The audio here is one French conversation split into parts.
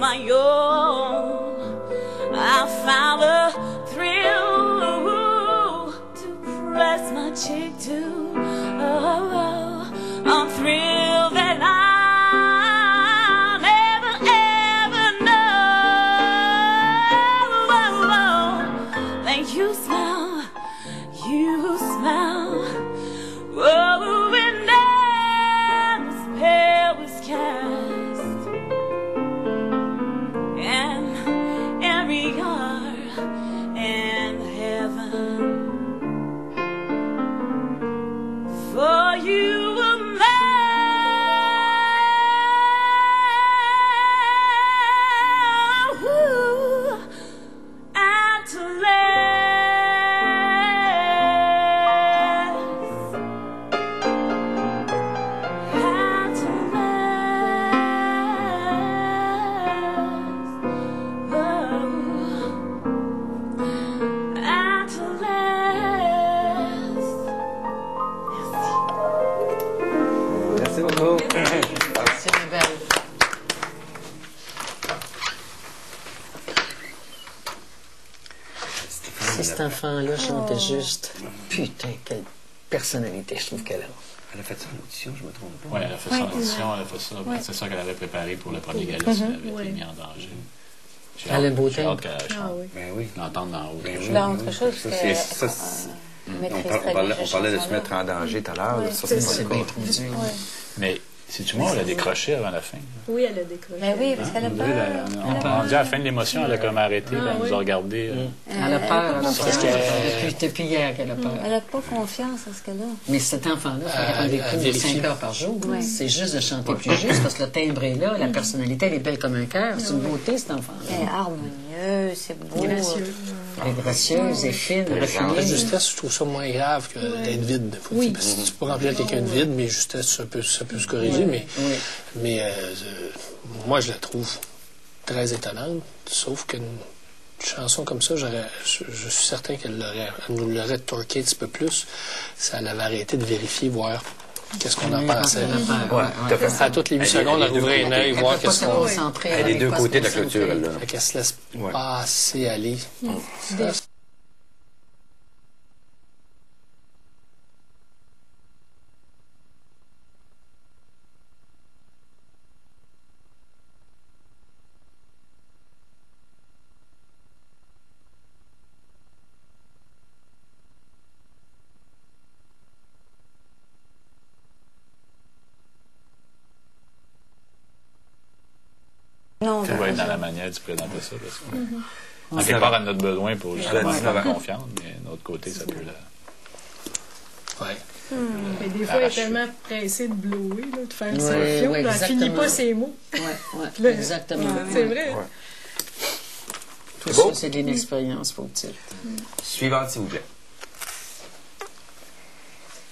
my own. I found a thrill to press my cheek to. A thrill that I'll never ever know. Thank you, smile. You smile. Oh, and then the spell was cast, and every heart in heaven for you were made. Ooh, and to last, and to last, oh, and to last. Merci beaucoup. C'est une belle. Si cet enfant-là chantait juste, putain, quelle personnalité je trouve qu'elle a. Elle a fait ça en audition, je me trompe pas. Oui, elle a fait son audition, elle a fait ça. C'est ça qu'elle avait préparé pour le premier gala, ça avait été mis en danger. J'ai Elle a hâte- beau j'ai temps. hâte qu'elle chante. Ben oui. L'entendre d'en haut. Ben oui. Là, autre chose, Ça, c'est c'est- ça, on parlait de se mettre en danger tout à l'heure. Ça, c'est C'est pas bien le cas. trop dur. Mais, sais-tu moi, elle a décroché avant la fin. Oui, elle a décroché. Ben oui, parce qu'elle a On peur. dit à la fin de l'émotion, elle a comme arrêté, elle nous a regardé. Elle a peur, elle a Parce peur. Depuis hier qu'elle a peur. Elle n'a pas confiance en ce qu'elle a. Mais cet enfant-là, il faut prendre des cours de vérifie. 5 heures par jour. Ouais. C'est juste de chanter plus juste parce que le timbre est là, la personnalité, elle est belle comme un cœur. C'est une beauté, cet enfant-là. Elle est harmonieuse, c'est beau. Gracieux. Elle est gracieuse, elle est fine, La raffinée. justesse, je trouve ça moins grave que d'être vide. Parce que tu peux remplir quelqu'un de vide, mais justesse, ça peut se corriger. Mais moi, je la trouve très étonnante. Sauf qu'une chanson comme ça, je suis certain qu'elle nous l'aurait torqué un petit peu plus si elle avait arrêté de vérifier, voir qu'est-ce qu'on en pensait. Ouais, tout à fait. À toutes les 8 secondes, elle ouvrait un œil, voir qu'est-ce qu'on... Elle est des deux côtés de la clôture, elle, là. Fait qu'elle se laisse Ouais. passer aller. Ça, Non, Tu vas être dans la manière de présenter ça. Parce que, en quelque part, elle en a besoin pour justement être confiante, mais d'un autre côté, ça peut la... ouais. Mais des fois, elle est tellement pressée de blower, là, de faire Ouais, sa fion, ouais, elle finit exactement. pas ses mots. Ouais, exactement. C'est vrai. Ouais. Tout Bon. ça, c'est de l'inexpérience, faut dire. Suivante, s'il vous plaît.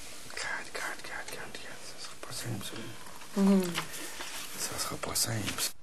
Ça sera pas simple, ça. Ça sera pas simple.